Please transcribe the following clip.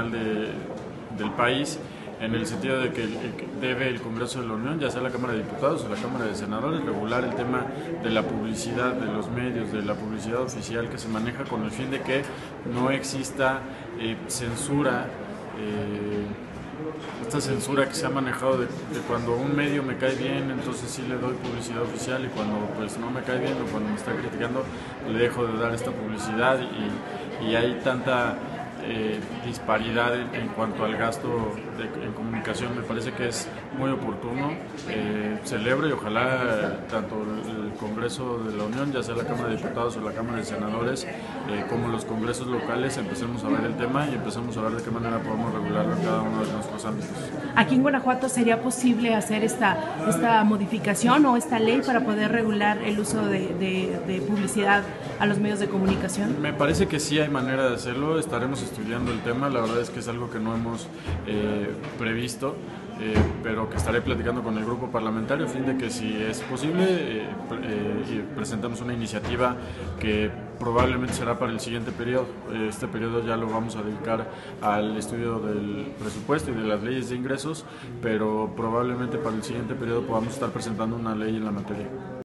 institucional del país, en el sentido de que debe el Congreso de la Unión, ya sea la Cámara de Diputados o la Cámara de Senadores, regular el tema de la publicidad de los medios, de la publicidad oficial que se maneja, con el fin de que no exista censura, esta censura que se ha manejado de cuando un medio me cae bien, entonces sí le doy publicidad oficial, y cuando pues no me cae bien o cuando me está criticando, le dejo de dar esta publicidad, y hay tanta disparidad en cuanto al gasto en comunicación. Me parece que es muy oportuno, celebro, y ojalá tanto el Congreso de la Unión, ya sea la Cámara de Diputados o la Cámara de Senadores, como los congresos locales, empecemos a ver el tema y empecemos a ver de qué manera podemos regularlo en cada uno de nuestros ámbitos. Aquí en Guanajuato, ¿sería posible hacer esta modificación o esta ley para poder regular el uso de publicidad a los medios de comunicación? Me parece que sí hay manera de hacerlo, estaremos estudiando el tema. La verdad es que es algo que no hemos previsto, pero que estaré platicando con el grupo parlamentario a fin de que, si es posible, presentamos una iniciativa que probablemente será para el siguiente periodo. Este periodo ya lo vamos a dedicar al estudio del presupuesto y de las leyes de ingresos, pero probablemente para el siguiente periodo podamos estar presentando una ley en la materia.